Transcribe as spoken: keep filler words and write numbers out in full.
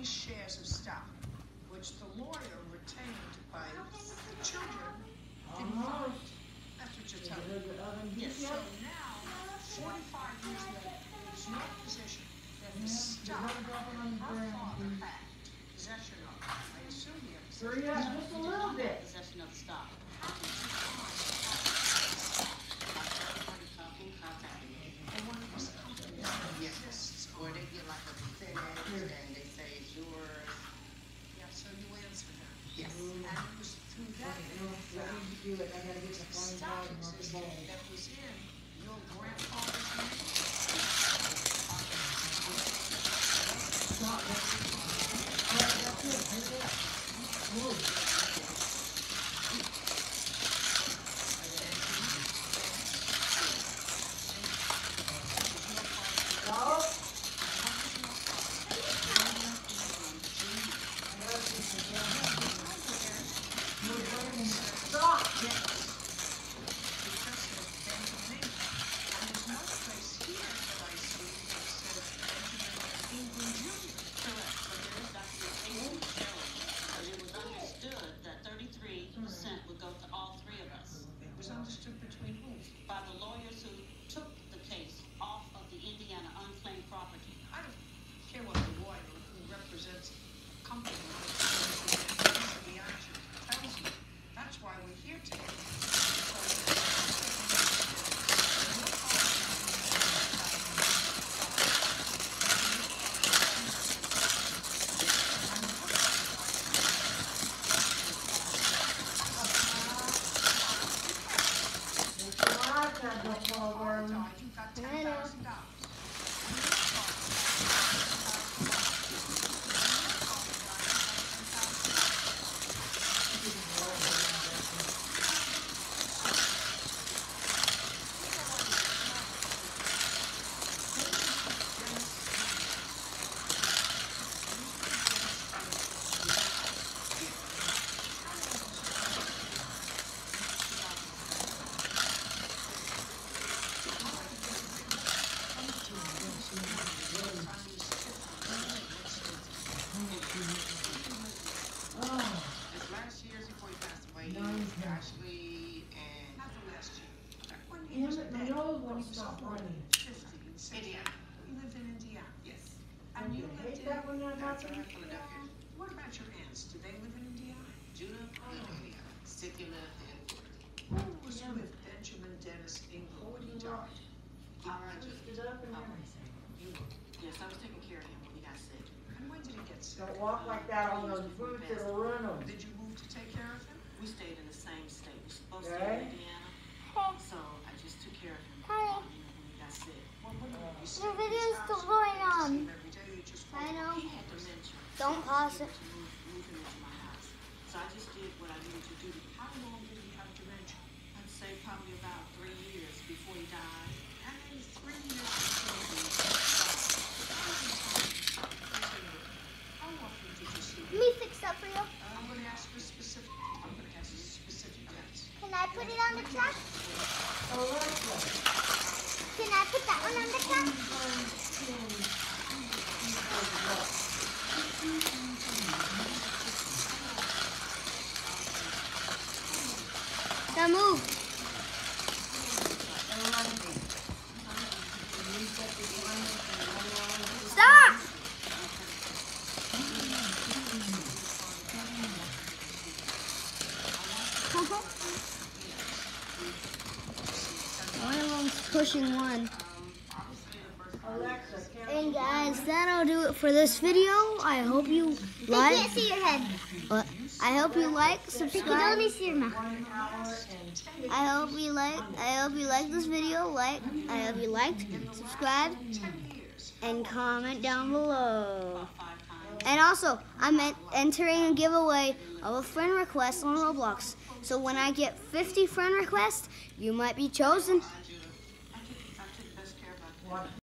these shares of stock, which the lawyer retained by the children, didn't find. That's what you're telling me. Yes. So now, forty-five years later, there's no position that the stock that her father had possession of. I assume he had possession. Yeah, just a little bit. Possession of the stock. How did you find and one of these companies exists? Or they get like a percentage and they say it's yours. Yeah, so you answer that. Yes. And it was through that that the stock existed that was in your grandfather's name. Understood between whom? By the lawyers who took the case off of the Indiana unclaimed property. I don't care what the lawyer who represents a company the action tells me. That's why we're here today. You've got ten thousand dollars. Ashley and not the last year. When he was My nose when he stopped running. Indiana. You lived in Indiana. Yes. And you lived in that one there, that's Doctor? right, Philadelphia. What about your aunts? Do they live in Indiana? Judah, Indiana. Sickula, and Who was with Benjamin Dennis Ingram when he died? I heard you. Twisted up and everything. You were. Yes, I was taking care of him when he got sick. And when did he get sick? Don't walk like that on those boots, it'll ruin them. Did you move to take care of him? We stayed in the same state. We were supposed to Okay. be in Indiana. So I just took care of him Hi. when he got sick. Well, what did you see The in his video's house? still going You on. see him every day, you just I know. He had dementia. Don't So I pause was it. able to Move, move him into my house. So I just did what I needed to do. How long did he have dementia? I'd say probably about three years before he died. And in three years before he died, how often did you see him? Let me fix that for you. I'm going to ask you specific. I'm going to ask you specific dates. Can I put it on the truck? Alexa. Can I put that one on the truck? Now move. Stop! Everyone's pushing one. Alexa, count. And guys, that'll do it for this video. I hope you like. I can't see your head. But I hope you like, subscribe. You can only see your mouth. One hour and I hope you like. I hope you like this video. Like. I hope you liked, subscribe, and comment down below. And also, I'm en- entering a giveaway of a friend request on Roblox. So when I get fifty friend requests, you might be chosen. I took, I took best care of my